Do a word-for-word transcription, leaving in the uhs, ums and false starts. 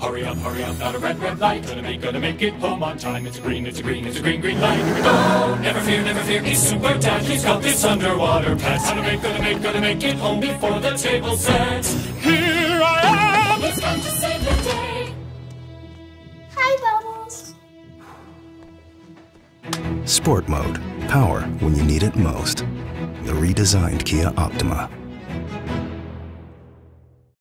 Hurry up, hurry up, got a red, red light. Gonna make, gonna make it home on time. It's a green, it's a green, it's a green, green light. Here we go. Never fear, never fear, he's super dad. He's got this underwater pet. Gonna make, gonna make, gonna make it home before the table sets. Here I am. It's time to save the day. Hi, Bubbles. Sport mode. Power when you need it most. The redesigned Kia Optima.